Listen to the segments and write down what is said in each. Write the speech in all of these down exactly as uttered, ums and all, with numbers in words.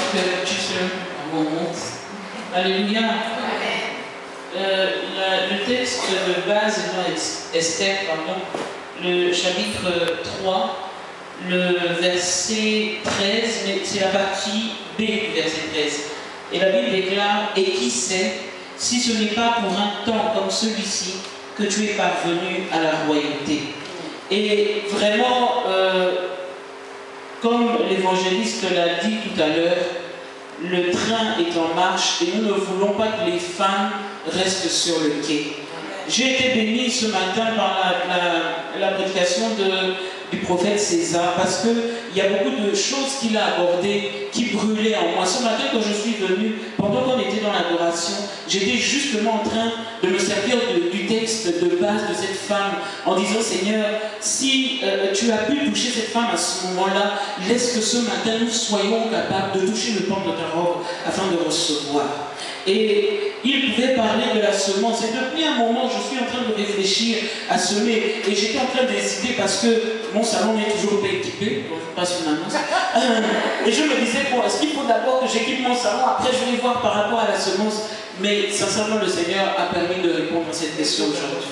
que tu te remontes. Alléluia. Euh, la, le texte de base est dans Esther, pardon, le chapitre trois, le verset treize, mais c'est la partie B du verset treize. Et la Bible déclare: et qui sait si ce n'est pas pour un temps comme celui-ci que tu es parvenu à la royauté. Et vraiment, euh, comme l'évangéliste l'a dit tout à l'heure, le train est en marche et nous ne voulons pas que les femmes restent sur le quai. J'ai été béni ce matin par la, la, la prédication de, du prophète César, parce qu'il y a beaucoup de choses qu'il a abordées qui brûlaient en moi. Ce matin, quand je suis venu, pendant qu'on était dans l'adoration, j'étais justement en train de me servir de, du texte de base de cette femme en disant: Seigneur, si euh, tu as pu toucher cette femme à ce moment-là, laisse que ce matin nous soyons capables de toucher le pan de ta robe afin de recevoir. Et il pouvait parler de la semence. Et depuis un moment, je suis en train de réfléchir à semer. Et j'étais en train d'hésiter parce que mon salon n'est toujours pas équipé. Bon, je passe une annonce. Euh, et je me disais, bon, est-ce qu'il faut d'abord que j'équipe mon salon? Après, je vais voir par rapport à la semence. Mais sincèrement, le Seigneur a permis de répondre à cette question aujourd'hui.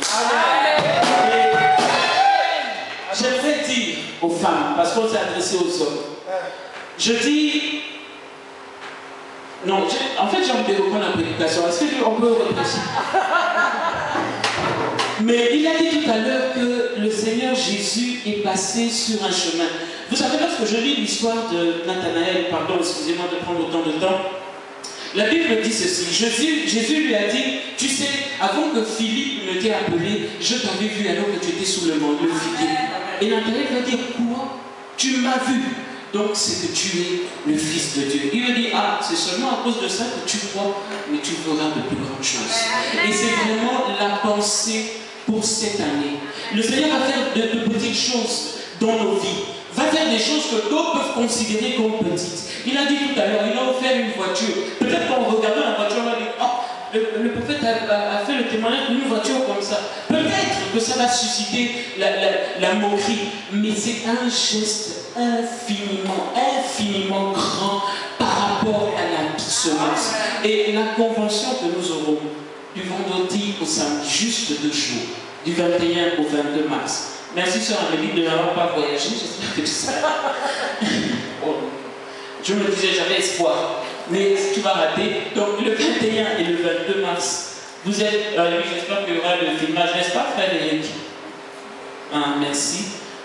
J'aimerais dire aux femmes, parce qu'on s'est adressé aux hommes, je dis... Non, en fait, j'ai envie de reprendre la prédication. Est-ce qu'on peut réfléchir? Mais il a dit tout à l'heure que le Seigneur Jésus est passé sur un chemin. Vous savez, lorsque je lis l'histoire de Nathanaël, pardon, excusez-moi de prendre autant de temps, la Bible dit ceci: Jésus, Jésus lui a dit, tu sais, avant que Philippe ne t'ait appelé, je t'avais vu alors que tu étais sous le monde, le figuier. Et Nathanaël va dire, quoi? Tu m'as vu. Donc c'est que tu es le Fils de Dieu. Il lui dit, ah, c'est seulement à cause de ça que tu crois, mais tu feras de plus grandes choses. Et c'est vraiment la pensée pour cette année. Le Seigneur va faire de, de petites choses dans nos vies. Va faire des choses que d'autres peuvent considérer comme petites. Il a dit tout à l'heure, il a offert une voiture. Peut-être qu'en regardant la voiture, on va dire, oh, le, le prophète a, a, a fait le témoignage d'une voiture comme ça. Peut-être que ça va susciter la, la, la moquerie, mais c'est un geste infiniment, infiniment grand par rapport à la semence. Et la convention que nous aurons du vendredi au samedi, juste deux jours, du vingt et un au vingt-deux mars. Merci sœur Amélie de n'avoir pas voyagé, j'espère que tu sais. Oh. Je me disais, j'avais espoir, mais tu vas rater. Donc le vingt et un et le vingt-deux mars, vous êtes, euh, oui, j'espère qu'il y aura le filmage, n'est-ce pas, frère Eric? Ah, merci.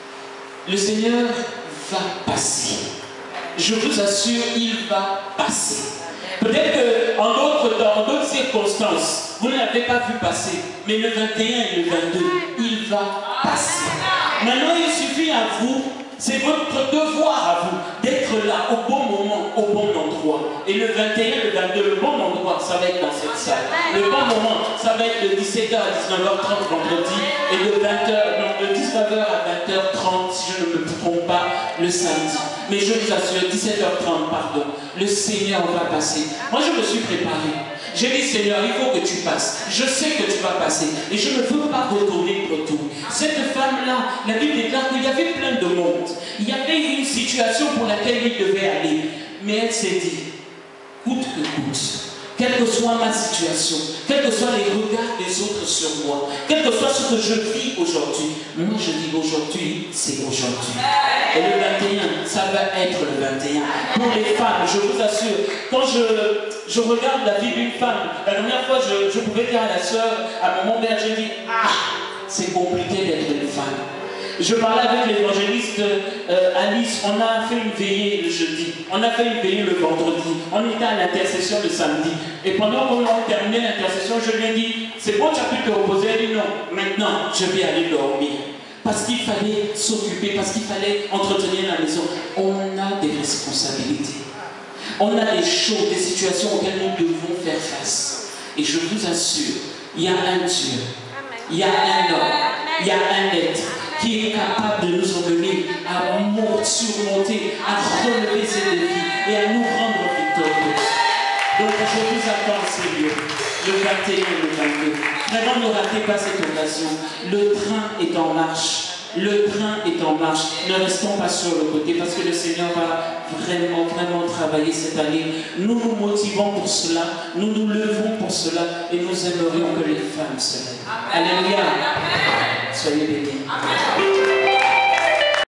Le Seigneur va passer. Je vous assure, il va passer. Peut-être qu'en d'autres temps, en d'autres circonstances, vous ne l'avez pas vu passer, mais le vingt et un et le vingt-deux, il va passer. Maintenant, il suffit à vous, c'est votre devoir à vous, d'être là au bon moment, au bon endroit. Et le vingt et un et le vingt-deux, le bon endroit, ça va être dans cette salle. Le bon moment, ça va être de dix-sept heures à dix-neuf heures trente vendredi, et de vingt heures, non, de dix-neuf heures à vingt heures trente, si je ne me trompe pas, le samedi. Mais je vous assure, dix-sept heures trente, pardon, le Seigneur va passer. Moi, je me suis préparé. J'ai dit, Seigneur, il faut que tu passes. Je sais que tu vas passer. Et je ne veux pas retourner trop tôt. Cette femme-là, la Bible déclare qu'il y avait plein de monde. Il y avait une situation pour laquelle il devait aller. Mais elle s'est dit, coûte que coûte, quelle que soit ma situation, quels que soient les regards des autres sur moi, quel que soit ce que je vis aujourd'hui, moi je dis aujourd'hui, c'est aujourd'hui. Et le vingt et un, ça va être le vingt et un. Pour les femmes, je vous assure, quand je, je regarde la vie d'une femme, la dernière fois je, je pouvais dire à la soeur, à mon père, j'ai dit, ah, c'est compliqué d'être une femme. Je parlais avec l'évangéliste euh, Alice, on a fait une veillée le jeudi, on a fait une veillée le vendredi, on était à l'intercession le samedi. Et pendant qu'on a terminé l'intercession, je lui ai dit, c'est bon, tu as pu te reposer? Elle dit non, maintenant je vais aller dormir. Parce qu'il fallait s'occuper, parce qu'il fallait entretenir la maison. On a des responsabilités. On a des choses, des situations auxquelles nous devons faire face. Et je vous assure, il y a un Dieu, il y a un homme, il y a un être qui est capable de nous emmener à surmonter, à relever ces défis et à nous rendre victorieux. Donc je vous attends, Seigneur, le vingt et un et le vingt-deux. Vraiment, ne ratez pas cette occasion. Le train est en marche. Le train est en marche. Ne restons pas sur le côté parce que le Seigneur va vraiment, vraiment travailler cette année. Nous nous motivons pour cela. Nous nous levons pour cela. Et nous aimerions que les femmes se lèvent. Alléluia. Soyez bénis.